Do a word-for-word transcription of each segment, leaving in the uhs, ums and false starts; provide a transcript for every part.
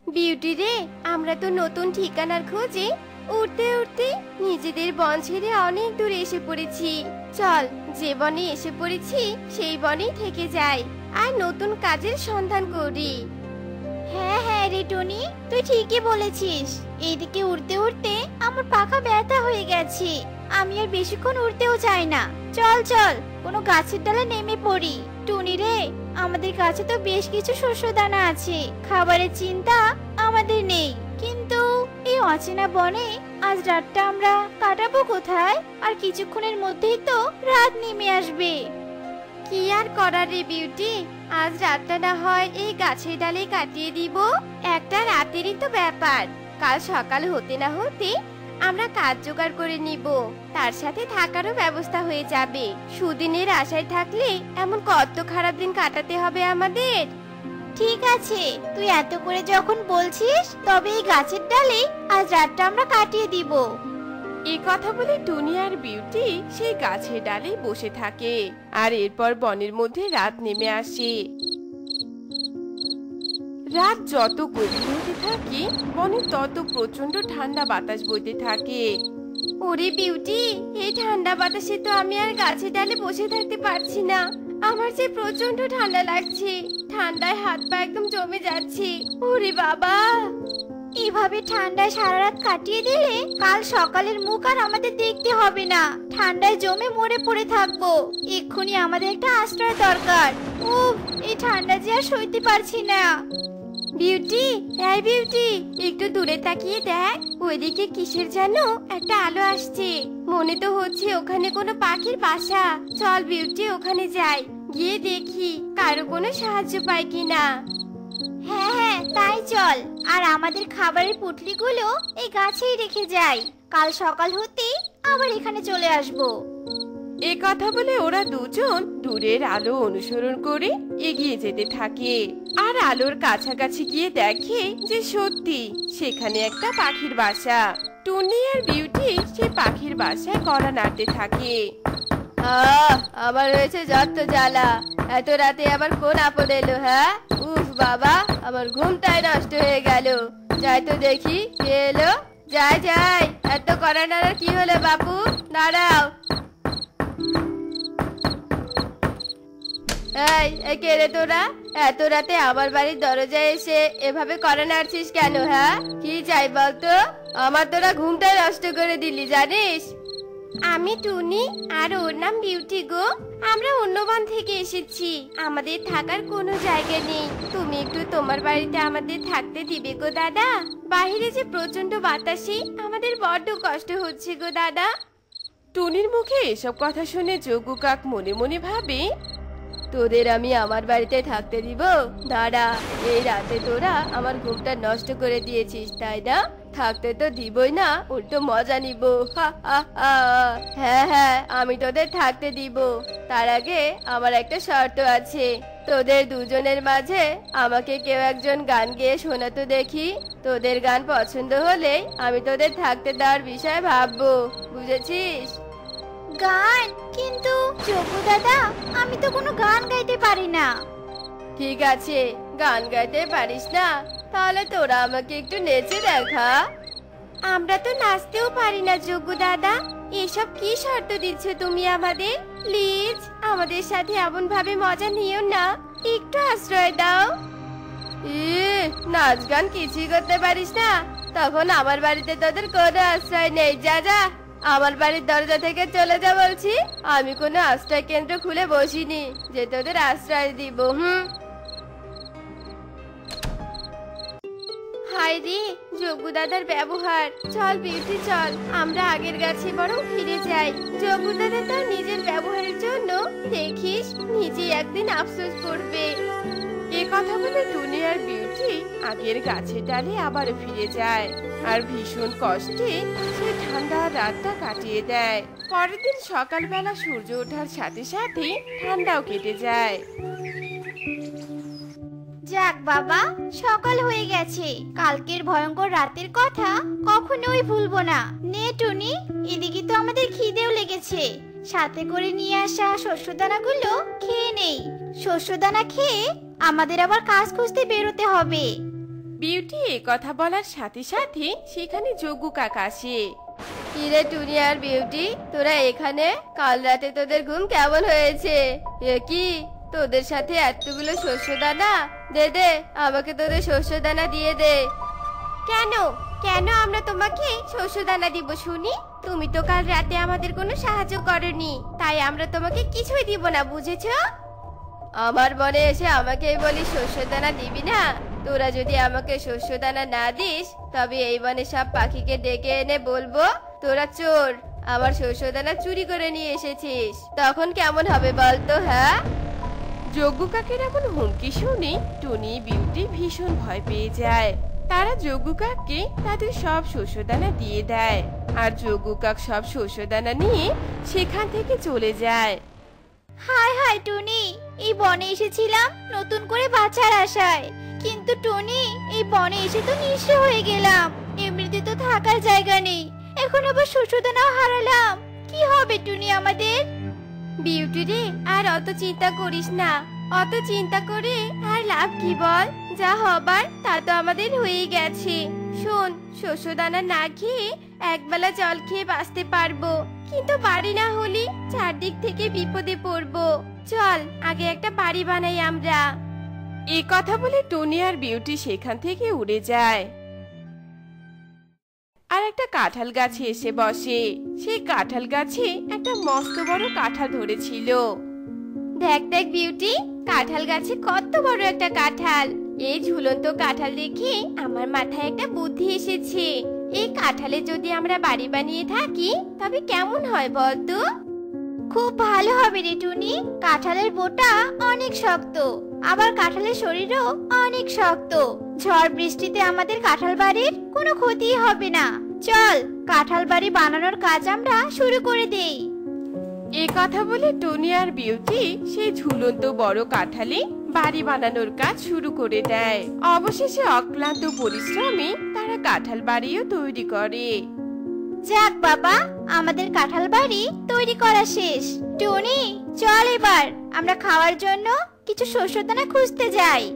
Beauty রে, আমরা তো নতুন ঠিকানার খোঁজে উঠতে উঠতে নিজেদের বন ছেড়ে অনেক দূর এসে পড়েছি। চল, যে বনে এসে পড়েছি সেই বনেই থেকে যাই আর নতুন কাজের সন্ধান করি। হ্যাঁ হ্যাঁ রে টুনি, তুই ঠিকই বলেছিস। এইদিকে উড়তে উড়তে আমার পাখা ব্যথা হয়ে গেছে, আমি আর বেশিক্ষণ উড়তেও চাই না। চল চল, কোনো গাছের ডালে নেমে পড়ি। টুনি রে, আমাদের কাছে তো বেশ কিছু শস্য দানা আছে, খাবারের চিন্তা আমাদের নেই, কিন্তু এই অচেনা বনে আজ রাতটা আমরা কাটাবো কোথায়? আর কিছুক্ষণের মধ্যেই তো রাত নেমে আসবে। কি আর করার রে বিউটি, আজ রাতটা না হয় এই গাছের ডালে কাটিয়ে দিব। একটা রাতেরই তো ব্যাপার, কাল সকাল হতে না হতে আমরা কাজ জোগাড় করে নিব, তার সাথে থাকারও ব্যবস্থা হয়ে যাবে। সুদিনের আশায় থাকলে এমন কত খারাপ দিন কাটাতে হবে আমাদের। ঠিক আছে, তুই এত করে যখন বলছিস তবে এই গাছের ডালে আজ রাতটা আমরা কাটিয়ে দিব। এই কথা বলে টুনি আর বিউটি সেই গাছের ডালে বসে থাকে। আর এরপর বনের মধ্যে রাত নেমে আসে। রাত যত গভীর হতে থাকে বনে তত প্রচন্ড ঠান্ডা বাতাস বইতে থাকে। ওরে বিউটি, এই ঠান্ডা বাতাসে তো আমি আর গাছের ডালে বসে থাকতে পারছি না। আমার যে প্রচন্ড ঠান্ডা লাগছে, ঠান্ডায় হাত পা একদম জমে যাচ্ছে। ওরে বাবা, এভাবে ঠান্ডায় সারা রাত কাটিয়ে দিলে কাল সকালের মুখ আর আমাদের দেখতে হবে না। ঠান্ডায় জমে মরে পড়ে থাকবো। এক্ষুনি আমাদের একটা আশ্রয় দরকার। উফ, এই ঠান্ডা যে আর সইতে পারছি না। বিউটি, এই বিউটি, একটু দূরে তাকিয়ে দেখ, ওইদিকে কিসের যেন একটা আলো আসছে। মনে তো হচ্ছে ওখানে কোনো পাখির বাসা। চল বিউটি, ওখানে যাই, গিয়ে দেখি কারো কোনো সাহায্য পাই কিনা। হ্যাঁ হ্যাঁ, তাই চল। আর আমাদের খাবারের পুটলিগুলো এই গাছেই রেখে যাই, কাল সকাল হতেই আবার এখানে চলে আসবো। এ কথা বলে ওরা দুজন দূরের আলো অনুসরণ করে এগিয়ে যেতে থাকে। আর আলোর কাছাকাছি গিয়ে দেখে যে সত্যি সেখানে একটা পাখির বাসা। টুনি আর বিউটি সেই পাখির বাসায় কড়া নাড়তে থাকে। আহ, আমার হয়েছে যত জ্বালা, এত রাতে আবার কোন আপদ এলো? হ্যাঁ, উফ বাবা, আমার ঘুমটাই নষ্ট হয়ে গেল। যাই তো দেখি কে এলো। যাই যাই, এত কড়া নাড়ার কি হলো বাপু? দাঁড়াও। এই এই কে রে তোরা? এত রাতে আমার বাড়ির দরজায় এসে এভাবে কড়া নাড়ছিস কেন? হ্যাঁ, কি চাই বলতো? আমার তোরা ঘুমটাই নষ্ট করে দিলি জানিস। আমি টুনি আর ওর নাম বিউটি গো। আমরা অন্য বন থেকে এসেছি, আমাদের থাকার কোনো জায়গা নেই। তুমি একটু তোমার বাড়িতে আমাদের থাকতে দিবে গো দাদা? বাইরে যে প্রচন্ড বাতাসে আমাদের বড্ড কষ্ট হচ্ছে গো দাদা। টুনির মুখে এসব কথা শুনে যোগ্য কাক মনে মনে ভাবে, তোদের আমি আমার বাড়িতে থাকতে দিব? দাঁড়া, এই রাতে তোরা আমার ঘুমটা নষ্ট করে দিয়েছিস তাই না? থাকতে তো দিবই না, উল্টো মজা নিব। হ্যাঁ হ্যাঁ, আমি তোদের থাকতে দিব। তার আগে আমার একটা শর্ত আছে। তোদের দুজনের মাঝে আমাকে কেউ একজন গান গেয়ে শোনাতো দেখি। তোদের গান পছন্দ হলেই আমি তোদের থাকতে দেওয়ার বিষয়ে ভাববো, বুঝেছিস? গান? কিন্তু যোগু দাদা, আমি তো কোনো গান গাইতে পারি না। ঠিক আছে, গান গাইতে পারিস না? তাহলে তোরা আমাকে একটু নেচে দেখা। আমরা তো নাচতেও পারি না যোগ্য দাদা। এসব কি শর্ত দিচ্ছ তুমি আমাদের? প্লিজ আমাদের সাথে এমন ভাবে মজা নিও না, একটু আশ্রয় দাও। ই, নাচ গান কিছুই করতে পারিস না? তখন আমার বাড়িতে তোদের কোনো আশ্রয় নেই। যা যা, আমার বাড়ির দরজা থেকে চলে যা বলছি। আমি কোনো আশ্রয় কেন্দ্র খুলে বসিনি যে তোদের আশ্রয় দিব। হুম। হাই রে, যোগ্য দাদার ব্যবহার। চল বিউটি চল, আমরা আগের গাছে বরং ফিরে যাই। যোগ্য দাদা তার নিজের ব্যবহারের জন্য দেখিস নিজে একদিন আফসোস করবে। এ কথা বলে টুনি আর বিউটি আগের গাছের ডালে আবার ফিরে যায়। আর ভীষণ কষ্টে সে ঠান্ডা রাতটা কাটিয়ে দেয়। পরের দিন সকালবেলা সূর্য ওঠার সাথে সাথে ঠান্ডাও কেটে যায়। যাক বাবা, সকাল হয়ে গেছে। কালকের ভয়ঙ্কর রাতের কথা কখনোই ভুলবো না। নে টুনি, এদিকে তো আমাদের খিদেও লেগেছে। সাথে করে নিয়ে আসা শস্যদানাগুলো খেয়ে নেই। শস্যদানা খেয়ে আমাদের আবার কাজ খুঁজতে বেরোতে হবে। বিউটি এ কথা বলার সাথে সাথে সেখানে যজ্ঞ কাকা আসে। কিরে টুনি আর বিউটি, তোরা এখানে? কাল রাতে তোদের ঘুম কেমন হয়েছে? এ কি, তোদের সাথে এতগুলো শস্য দানা? দে দে, আমাকে তোদের শস্য দানা দিয়ে দে। কেন কেন আমরা তোমাকে শস্য দানা দিব শুনি? তুমি তো কাল রাতে আমাদের কোনো সাহায্য করনি, তাই আমরা তোমাকে কিছুই দিব না, বুঝেছো? আমার মনে এসে আমাকে বলি শস্য দানা দিবি না? তোরা যদি আমাকে শস্য দানা না দিস, তবে এই বনে সব পাখিকে ডেকে এনে বলবো তোরা চোর, আমার শস্য দানা চুরি করে নিয়ে এসেছিস। তখন কেমন হবে বলতো? হ্যাঁ, যজ্ঞ কাকের এমন হুমকি শুনে টুনি বিউটি ভীষণ ভয় পেয়ে যায়। তারা যজ্ঞ কাককে তাদের সব শস্যদানা দিয়ে দেয়, আর যজ্ঞ কাক সব শস্যদানা নিয়ে সেখান থেকে চলে যায়। হায় হায় টুনি, এই বনে এসেছিলাম নতুন করে বাঁচার আশায়, কিন্তু টুনি এই বনে এসে তো নিঃস্ব হয়ে গেলাম। এমনিতে তো থাকার জায়গা নেই, এখন আবার শস্যদানাও হারালাম। কি হবে টুনি আমাদের? বিউটি রে, আর অত চিন্তা করিস না। অত চিন্তা করে আর লাভ কি বল? যা হবার তা তো আমাদের হয়ে গেছে। শোন, শস্য দানা না খেয়ে একবেলা জল খেয়ে বাঁচতে পারবো, কিন্তু বাড়ি না হলে চারদিক থেকে বিপদে পড়বো। চল আগে একটা বাড়ি বানাই আমরা। এই কথা বলে টুনি আর বিউটি সেখান থেকে উড়ে যায় আর একটা কাঁঠাল গাছে এসে বসে। সেই কাঁঠাল গাছে একটা মস্ত বড় কাঁঠাল ধরেছিল। দেখ দেখ বিউটি, কাঁঠাল গাছে কত বড় একটা কাঁঠাল। এই ঝুলন্ত কাঁঠাল দেখে আমার মাথায় একটা বুদ্ধি এসেছে। এই কাঁঠালে যদি আমরা বাড়ি বানিয়ে থাকি তবে কেমন হয় বলতো? খুব ভালো হবে রে টুনি। কাঁঠালের বোটা অনেক শক্ত, আবার কাঁঠালের শরীরও অনেক শক্ত। ঝড় বৃষ্টিতে আমাদের কাঁঠাল বাড়ির কোনো ক্ষতি হবে না। চল কাঁঠাল বাড়ি বানানোর কাজ আমরা শুরু করে দেই। এই কথা বলে টুনি আর বিউটি সেই ঝুলন্ত বড় কাঁঠালে বাড়ি বানানোর কাজ শুরু করে দেয়। অবশেষে অক্লান্ত পরিশ্রমে তারা কাঁঠাল বাড়িও তৈরি করে। যাক বাবা, আমাদের কাঁঠাল বাড়ি তৈরি করা শেষ। টুনি চল এবার আমরা খাওয়ার জন্য কিছু শস্যদানা খুঁজতে যাই।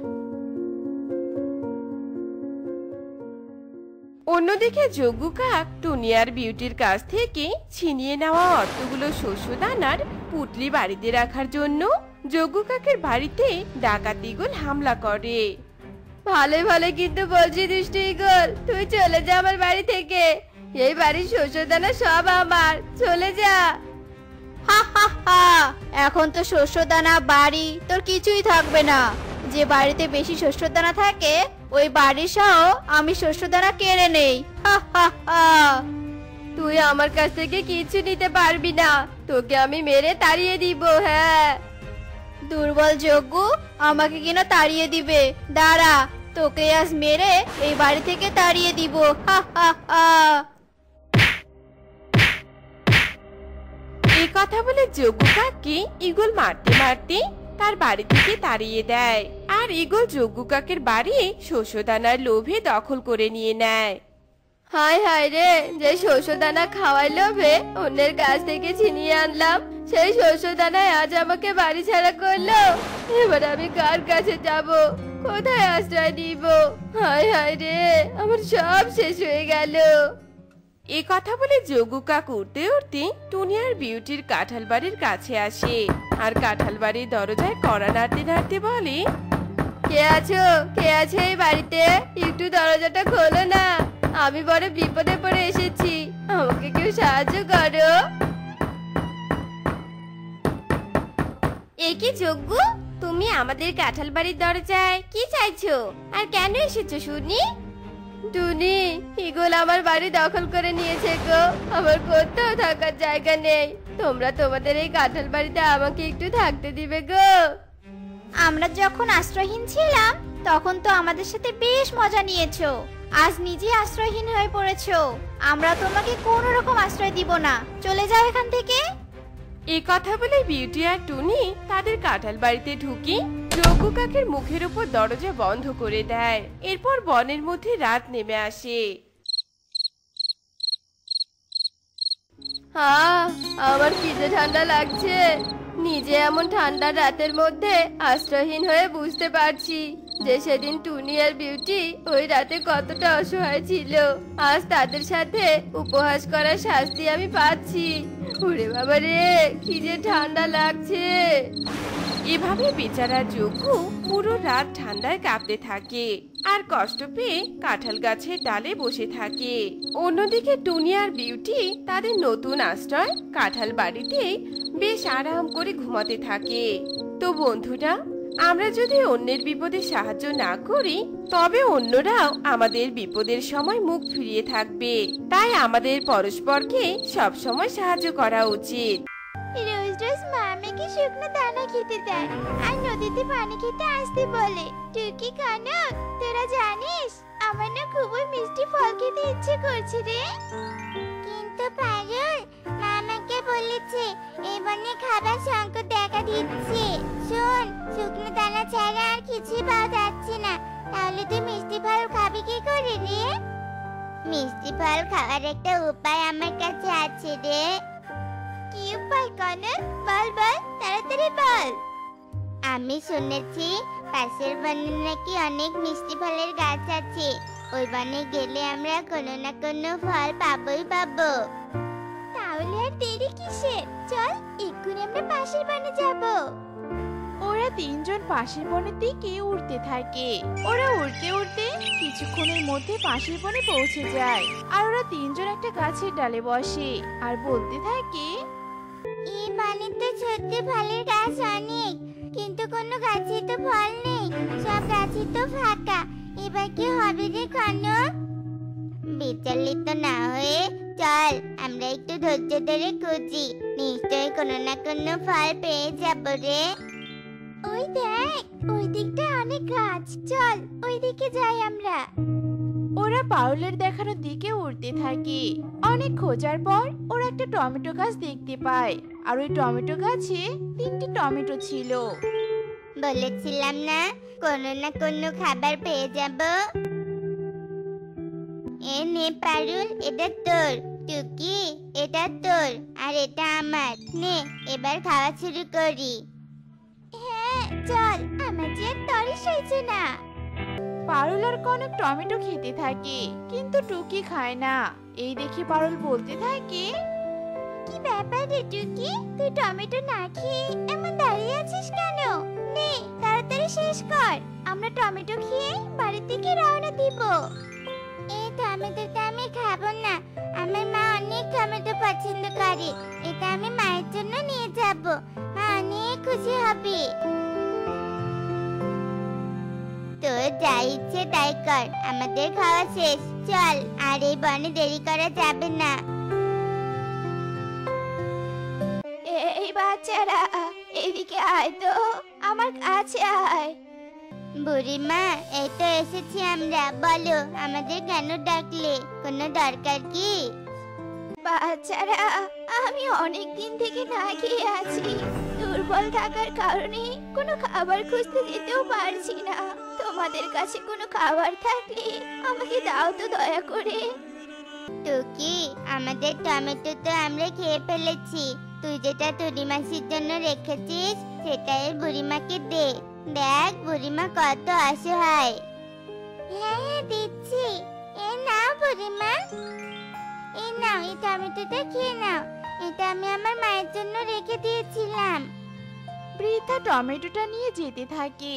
অন্যদিকে যজ্ঞ কাক টুনি আর বিউটির কাছ থেকে ছিনিয়ে নেওয়া অর্থগুলো শস্য দানার পুটলি বাড়িতে রাখার জন্য যজ্ঞ কাকের বাড়িতে ডাকাত ঈগল হামলা করে। ভালো ভালো কিন্তু বলছি দুষ্টু ঈগল, তুই চলে যা আমার বাড়ি থেকে। এই বাড়ির শস্য দানা সব আমার, চলে যা। হা হা হা, এখন তো শস্যদানা বাড়ি তোর কিছুই থাকবে না। যে বাড়িতে বেশি শস্যদানা থাকে ওই বাড়ি সহ আমি শস্যদানা কেড়ে নেই। হা হা হা, তুই আমার কাছ থেকে কিছু নিতে পারবি না, তোকে আমি মেরে তাড়িয়ে দিব। হ্যাঁ, দুর্বল যজ্ঞ আমাকে কিনা তাড়িয়ে দিবে? দাঁড়া, তোকে আজ মেরে এই বাড়ি থেকে তাড়িয়ে দিব। হা হা হা। এই কথা বলে যজ্ঞ কাককে ঈগল মারতে মারতে তার বাড়ি থেকে তাড়িয়ে দেয়, আর ঈগল যজ্ঞ কাকের বাড়ি শস্যদানার লোভে দখল করে নিয়ে নেয়। হায় হায় রে, যে শস্য দানা খাওয়াই লোভে অন্যের কাছ থেকে ছিনিয়ে আনলাম, সেই শস্য দানায় আজ আমাকে বাড়ি ছাড়া করলো। এবার আমি কার কাছে যাব, কোথায় আশ্রয় নিব? হায় হায় রে, আমার সব শেষ হয়ে গেল। এ কথা বলে যজ্ঞ কাক উঠতে উঠতে টুনি আর বিউটির কাঁঠাল বাড়ির কাছে আসে, আর কাঁঠাল বাড়ির দরজায় কড়া নাড়তে নাড়তে বলে, কে আছো? কে আছে এই বাড়িতে? একটু দরজাটা খোলো না, আমি বড় বিপদে পড়ে এসেছি, আমাকে কেউ সাহায্য করো। এ কি যজ্ঞ, তুমি আমাদের কাঁঠাল বাড়ির দরজায় কি চাইছো, আর কেন এসেছো শুনি? টুনি, ঈগল আমার বাড়ি দখল করে নিয়েছে গো, আমার কোথাও থাকার জায়গা নেই। তোমরা তোমাদের এই কাঁঠাল বাড়িতে আমাকে একটু থাকতে দিবে গো? আমরা যখন আশ্রয়হীন ছিলাম তখন তো আমাদের সাথে বেশ মজা নিয়েছো, আজ নিজে আশ্রয়হীন হয়ে পড়েছো। আমরা তোমাকে কোনো রকম আশ্রয় দিব না, চলে যাও এখান থেকে। এই কথা বলে বিউটি আর টুনি তাদের কাঁঠাল বাড়িতে ঢুকে যজ্ঞ কাকের মুখের উপর দরজা বন্ধ করে দেয়। এরপর বনের মধ্যে রাত নেমে আসে। হ্যাঁ, আমার কি যে ঠান্ডা লাগছে। নিজে এমন ঠান্ডা রাতের মধ্যে আশ্রয়হীন হয়ে বুঝতে পারছি যে সেদিন টুনি আর বিউটি ওই রাতে কতটা অসহায় ছিল। আজ তাদের সাথে উপহাস করার শাস্তি আমি পাচ্ছি। ওরে বাবা রে, কি যে ঠান্ডা লাগছে। এভাবে বেচারা যোগু পুরো রাত ঠান্ডায় কাঁপতে থাকে আর কষ্ট পেয়ে কাঁঠাল গাছের ডালে বসে থাকে। অন্যদিকে টুনি আর বিউটি তাদের নতুন আশ্রয় কাঁঠাল বাড়িতে বেশ আরাম করে ঘুমাতে থাকে। তো বন্ধুরা, আমরা যদি অন্যের বিপদে সাহায্য না করি তবে অন্যরাও আমাদের বিপদের সময় মুখ ফিরিয়ে থাকবে। তাই আমাদের পরস্পরকে সব সময় সাহায্য করা উচিত। রোজ রোজ মা আমাকে শুকনো দানা খেতে দেয় আর নদীতে পানি খেতে আসতে বলে। টুকি কানক, তোরা জানিস আমার না খুবই মিষ্টি ফল খেতে ইচ্ছে করছে রে। কিন্তু পারুল, মা আমাকে বলেছে এই বনে খাবার সংকট দেখা দিচ্ছে। শোন, শুকনো দানা ছাড়া আর কিছুই পাওয়া যাচ্ছে না। তাহলে তুই মিষ্টি ফল খাবি কি করে রে? মিষ্টি ফল খাওয়ার একটা উপায় আমার কাছে আছে রে। কি উপায় কনক? বল বল, তাড়াতাড়ি বল। আমি শুনেছি পাশের বনে নাকি অনেক মিষ্টি ফলের গাছ আছে। ওই বনে গেলে আমরা কোনো না কোনো ফল পাবোই পাবো। তাহলে আর দেরি কিসের? চল এক্ষুনি আমরা পাশের বনে যাব। ওরা তিনজন পাশের বনের দিকে উড়তে থাকে। ওরা উড়তে উড়তে কিছুক্ষণের মধ্যে পাশের বনে পৌঁছে যায় আর ওরা তিনজন একটা গাছের ডালে বসে আর বলতে থাকে, এই বনে তো সত্যি ফলের গাছ অনেক, কিন্তু কোনো গাছে তো ফল নেই। সব গাছই তো ফাঁকা। এবার কি হবে রে কনক? বিচলিত না হয়ে চল আমরা একটু ধৈর্য ধরে খুঁজি। নিশ্চয়ই কোনো না কোনো ফল পেয়ে যাবো রে। ওই দেখ, ওই দিকটা অনেক গাছ। চল ওই দিকে যাই আমরা। ওরা পারুলের দেখানো দিকে উড়তে থাকে। অনেক খোঁজার পর ওরা একটা টমেটো গাছ দেখতে পায় আর ওই টমেটো গাছে তিনটি টমেটো ছিল। বলেছিলাম না কোনো না কোনো খাবার পেয়ে যাব। এ নে পারুল, এটা তোর। টুকি, এটা তোর আর এটা আমার। নে এবার খাওয়া শুরু করি। হ্যাঁ চল, আমার যে তরিস হয়েছে না। পারুল আর কনক টমেটো খেতে থাকে, কিন্তু টুকি খায় না। এই দেখে পারুল বলতে থাকে, কি ব্যাপার রে টুকি, তুই টমেটো না খেয়ে এমন দাঁড়িয়ে আছিস কেন? নে তাড়াতাড়ি শেষ কর, আমরা টমেটো খেয়ে বাড়ি থেকে রওনা দিব। এই টমেটোটা আমি খাবো না। আমার মা অনেক টমেটো পছন্দ করে। এটা আমি মায়ের জন্য নিয়ে যাব। মা অনেক খুশি হবে। তোর যা ইচ্ছে তাই কর, আমাদের খাওয়া শেষ। চল, আর এই বনে দেরি করা যাবে না। এই বাচ্চারা এদিকে আয় তো, আমার কাছে আয়। বুড়িমা, এই তো এসেছি আমরা। বলো আমাদের কেন ডাকলে? কোনো দরকার কি? বাচ্চারা, আমি অনেক দিন থেকে না খেয়ে আছি। দুর্বল থাকার কারণে কোনো খাবার খুঁজতে যেতেও পারছি না। তোমাদের কাছে কোনো খাবার থাকলে আমাকে দাও তো দয়া করে। টুকি, আমাদের টমেটো তো আমরা খেয়ে ফেলেছি। তুই যেটা টুনি মাসির জন্য রেখেছিস সেটাই বুড়িমাকে দে। দেখ বুড়িমা কত অসহায়। হ্যাঁ হ্যাঁ দিচ্ছি। এ নাও বুড়িমা, এই নাও, এই টমেটোটা খেয়ে নাও। এটা আমি আমার মায়ের জন্য রেখে দিয়েছিলাম। বৃদ্ধা টমেটোটা নিয়ে যেতে থাকে।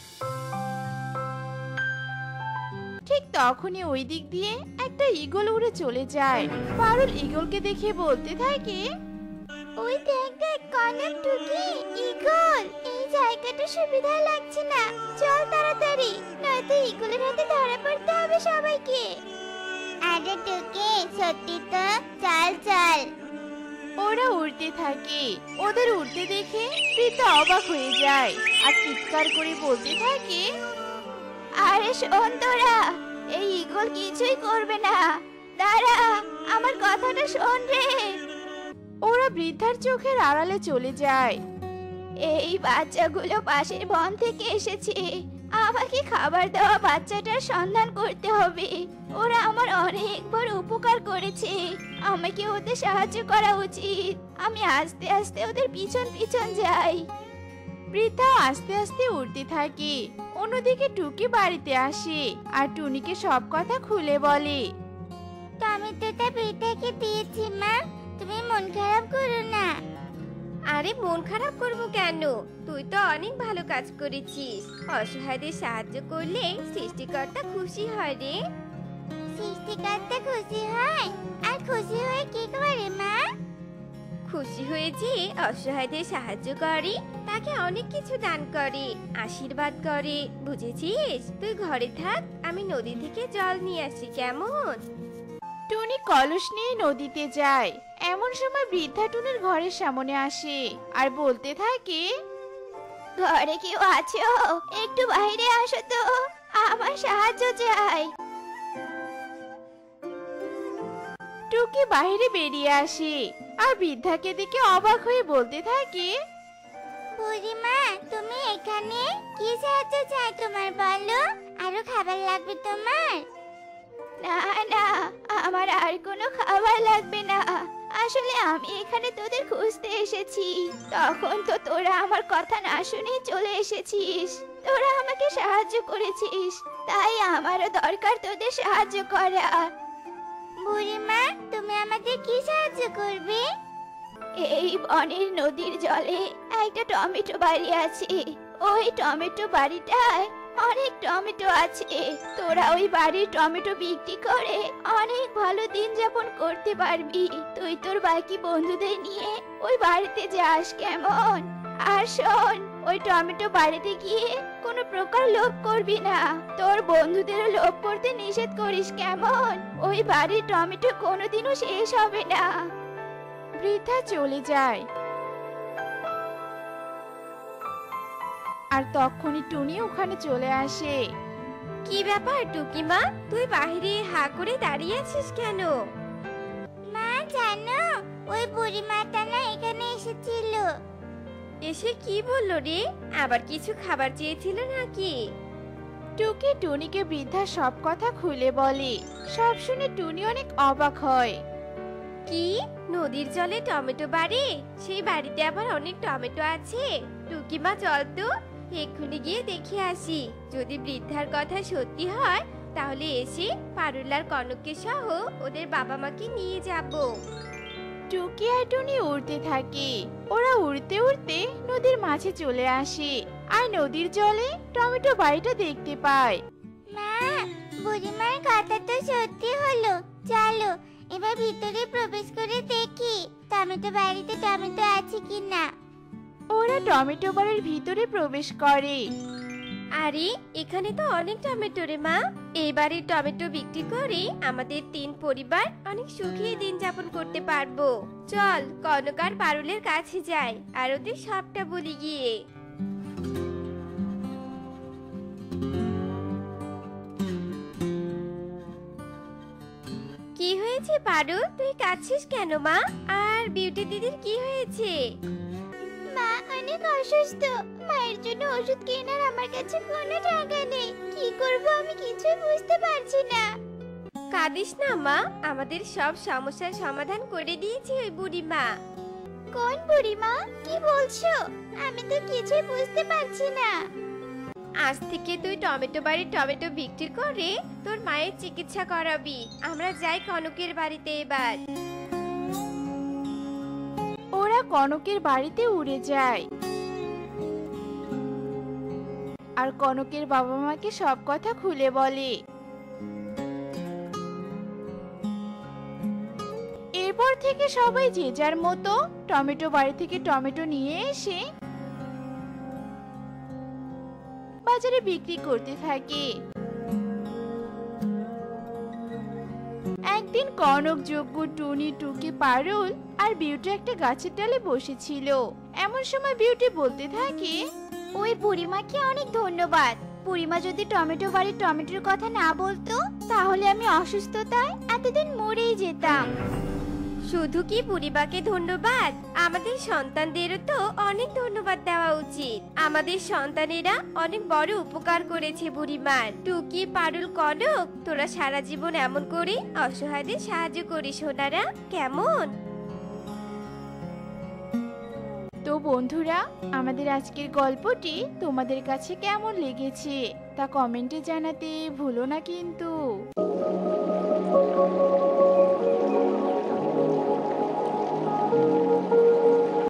ঠিক তখনই ওই দিক দিয়ে একটা ঈগল উড়ে চলে যায়। পারুল ঈগলকে দেখে বলতে থাকে, ওই দেখ দেখ কনক, টুকি, ঈগল। এই জায়গাটা সুবিধা লাগছে না। চল তাড়াতাড়ি, নয়তো ঈগলের হাতে ধরা পড়তে হবে সবাইকে। আরে টুকি, সত্যি তো, চল চল। ওরা উড়তে থাকে। ওদের উড়তে দেখে বৃদ্ধা অবাক হয়ে যায় আর চিৎকার করে বলতে থাকে, আরে শোন তোরা, এই ঈগল কিছুই করবে না। দাঁড়া, আমার কথাটা শোন রে। ওরা বৃদ্ধার চোখের আড়ালে চলে যায়। এই বাচ্চাগুলো পাশের বন থেকে এসেছে। আমাকে খাবার দেওয়া বাচ্চাটার সন্ধান করতে হবে। ওরা আমার অনেক বড় উপকার করেছে। আমাকে ওদের সাহায্য করা উচিত। আমি আস্তে আস্তে ওদের পিছন পিছন যাই। বৃদ্ধা আস্তে আস্তে উড়তে থাকে। অন্যদিকে টুকি বাড়িতে আসে আর টুনিকে সব কথা খুলে বলে। টমেটোটা বৃদ্ধাকে দিয়েছি মা, তুমি মন খারাপ করো না। আরে মন খারাপ করবো কেন? তুই তো অনেক ভালো কাজ করেছিস। অসহায়দের সাহায্য করলে সৃষ্টিকর্তা খুশি হয় রে। সৃষ্টিকর্তা খুশি হয়? আর খুশি হয়ে কি করে মা? খুশি হয়ে যে অসহায়দের সাহায্য করে, তাকে অনেক কিছু দান করে, আশীর্বাদ করে। বুঝেছিস? তুই ঘরে থাক, আমি নদী থেকে জল নিয়ে আসি, কেমন? টুনি কলস নিয়ে নদীতে যায়। এমন সময় বৃদ্ধা টুনির ঘরের সামনে আসে আর বলতে থাকে, ঘরে কেউ আছো? একটু বাইরে আসো তো, আমার সাহায্য চাই। টুকি বাইরে বেরিয়ে আসে আর বৃদ্ধাকে দেখে অবাক হয়ে বলতে থাকে, বুড়িমা তুমি এখানে? কি সাহায্য চাই তোমার বলো? আরো খাবার লাগবে তোমার? না না, আমার আর কোনো খাবার লাগবে না। আসলে আমি এখানে তোদের খুঁজতে এসেছি, তখন তো তোরা আমার কথা না শুনে চলে এসেছিস। তোরা আমাকে সাহায্য করেছিস, তাই আমারও দরকার তোদের সাহায্য করা। বুড়িমা তুমি আমাদের কি সাহায্য করবে? এই বনের নদীর জলে একটা টমেটো বাড়ি আছে। ওই টমেটো বাড়িটায় অনেক টমেটো আছে। তোরা ওই বাড়ির টমেটো বিক্রি করে অনেক ভালো দিন যাপন করতে পারবি। তুই তোর বাকি বন্ধুদের নিয়ে ওই বাড়িতে যাস, কেমন? আর শোন, ওই টমেটো বাড়িতে গিয়ে কোনো প্রকার লোভ করবি না। তোর বন্ধুদেরও লোভ করতে নিষেধ করিস, কেমন? ওই বাড়ির টমেটো কোনোদিনও শেষ হবে না। বৃদ্ধা চলে যায়। আর তখনই টুনি ওখানে চলে আসে। কি ব্যাপার টুকিমা, তুই বাহিরে হা করে দাঁড়িয়ে আছিস কেন? মা জানো, ওই বুড়িমাটা না এখানে এসেছিল। এসে কি বললো রে? আবার কিছু খাবার চেয়েছিল নাকি? টুকি টুনিকে বৃদ্ধা সব কথা খুলে বলে। সব শুনে টুনি অনেক অবাক হয়। কি? নদীর জলে টমেটো বাড়ি? সেই বাড়িতে আবার অনেক টমেটো আছে? টুকিমা চল তো, এক্ষুনি গিয়ে দেখে আসি। যদি বৃদ্ধার কথা সত্যি হয় তাহলে এসে পারুলার কনককে সহ ওদের বাবা মাকে নিয়ে যাব। টুকি আর টুনি উড়তে থাকে। ওরা উড়তে উড়তে নদীর মাঝে চলে আসে আর নদীর জলে টমেটো বাড়িটা দেখতে পায়। মা, বুড়িমার কথা তো সত্যি হলো। চলো এবার ভিতরে প্রবেশ করে দেখি টমেটো বাড়িতে টমেটো আছে কিনা। ওরা টমেটো বাড়ির ভিতরে প্রবেশ করে। আরে এখানে তো অনেক টমেটো রে মা। এই বাড়ির টমেটো বিক্রি করে আমাদের তিন পরিবার অনেক সুখী দিন যাপন করতে পারবো। চল কনক আর পারুলের কাছে যাই আর ওদের সবটা বলি গিয়ে। কি হয়েছে পারুল, তুই কাঁদছিস কেন মা? আর বিউটি দিদির কি হয়েছে? মা অনেক অসুস্থ, মায়ের জন্য ওষুধ কেনার আমার কাছে কোনো টাকা নেই। কি করব আমি কিছুই বুঝতে পারছি না। কাঁদিস না মা, আমাদের সব সমস্যার সমাধান করে দিয়েছে ওই বুড়িমা। কোন বুড়িমা? কি বলছো? আমি তো কিছুই বুঝতে পারছি না। আজ থেকে তুই টমেটো বাড়ির টমেটো বিক্রি করে তোর মায়ের চিকিৎসা করাবি। আমরা যাই কনকের বাড়িতে এবার। ওরা কনকের বাড়িতে উড়ে যায় আর কনকের বাবা মাকে সব কথা খুলে বলে। এরপর থেকে সবাই যে যার মতো টমেটো বাড়ি থেকে টমেটো নিয়ে এসে বাজারে বিক্রি করতে থাকে। একদিন কনক, যজ্ঞ, টুনি, টুকি, পারুল আর বিউটি একটা গাছের ডালে বসেছিল। এমন সময় বিউটি বলতে থাকে, ওই বুড়িমাকে অনেক ধন্যবাদ। বুড়িমা যদি টমেটো বাড়ির টমেটোর কথা না বলতো তাহলে আমি অসুস্থতায় এতদিন মরেই যেতাম। শুধু কি বুড়িমাকে ধন্যবাদ, আমাদের সন্তানদেরও তো অনেক ধন্যবাদ দেওয়া উচিত। আমাদের সন্তানেরা অনেক বড় উপকার করেছে বুড়িমার। টুকি, পারুল, কনক, তোরা সারা জীবন এমন করে অসহায়দের সাহায্য করিস সোনারা, কেমন? তো বন্ধুরা, আমাদের আজকের গল্পটি তোমাদের কাছে কেমন লেগেছে তা কমেন্টে জানাতে ভুলো না কিন্তু।